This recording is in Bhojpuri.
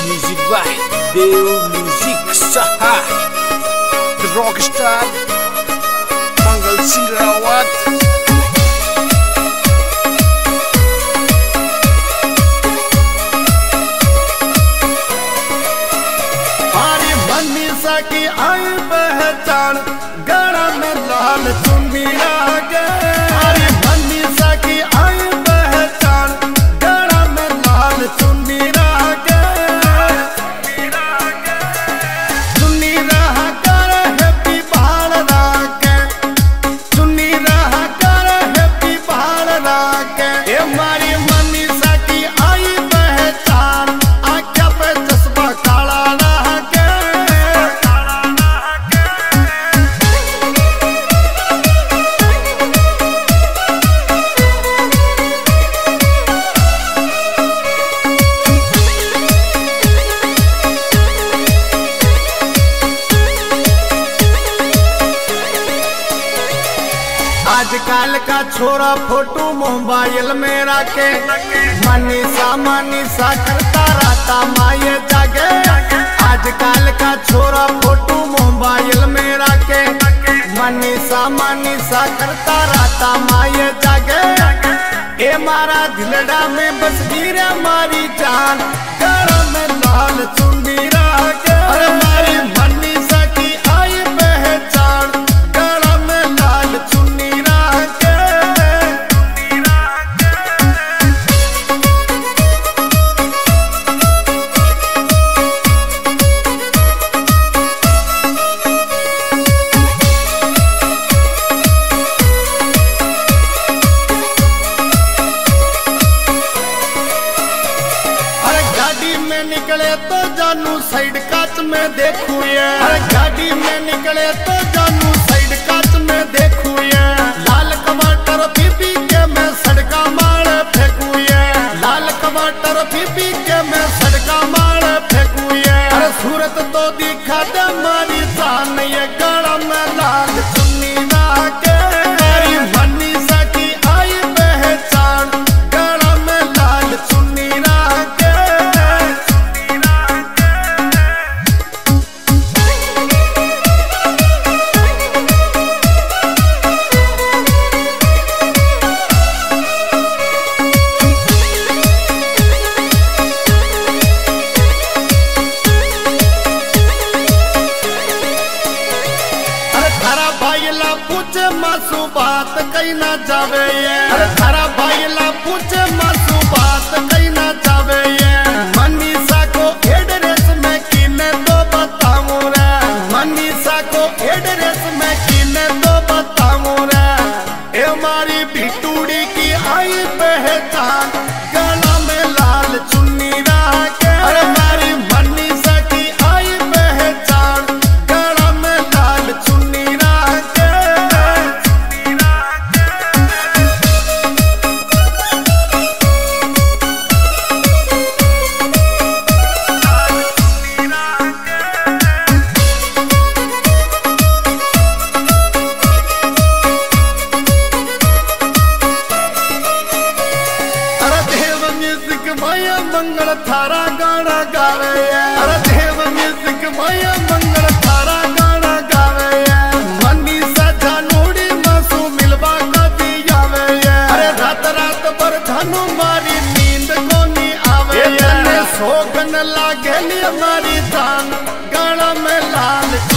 Music by Deo Music Saha The Rockstar Mangal Singh Rawat हमारी मनीषा की आई पहचान गड़ा में लाल चुन्नी आगे हमारी मनीषा की आई पहचान गड़ा में लाल चुन्नी आगे चुन्नी रहा कर हैप्पी बाल राके चुन्नी रहा कर हैप्पी बाल राके हमारी मनीषा की आई पहचान आँखों पे चश्मा काला आजकल का छोरा फोटो मोबाइल में रखे मनीषा मनीषा करता रहता माये जागे आजकल का छोरा फोटो मोबाइल में रखे मनीषा मनीषा करता रहता माये जागे ए मारा दिलड़ा में बस गिरे मारी जान गड़ा में लाल चुन्नी राके अरे मारी मनीषा की आई पहचान गड़ा में लाल चुन्नी निकले तो जानू साइड काच में देखू ये अरे गाड़ी में निकले तो जानू साइड काच में देखू ये लाल टमाटर पीपी के मैं सड़का मार फेंकू ये लाल टमाटर पीपी के मैं सड़का मार फेंकू ये अरे सूरत तो दिखा दे मारी जान ये गड़ा में लाल चुन्नी राके मेरी मनीषा की आई पहचान गड़ा में लाल चुन्नी राके पूछे मासू बात कहीं ना जावे ये अरे थारा भाईला पूछे मासू बात कहीं ना जावे ये मनीषा को एड्रेस में किने तो बताऊं रे मनीषा को एड्रेस में किने तो बताऊं रे ए हमारी भिटूड़ी की आई पहचान गला में लाल चुन्नी राके अरे हमारी मनीषा की आई पहचान गला में लाल चुन्नी राके मंगल थारा गाना गावे अरे देव म्यूजिक माया मंगल थारा गाना गावे मनीषा जानूड़ी मासू मिलवा कभी आवे अरे रात रात पर धनु मारी नींद को नहीं आवे सोगन लागे हमारी जान गाना में लाल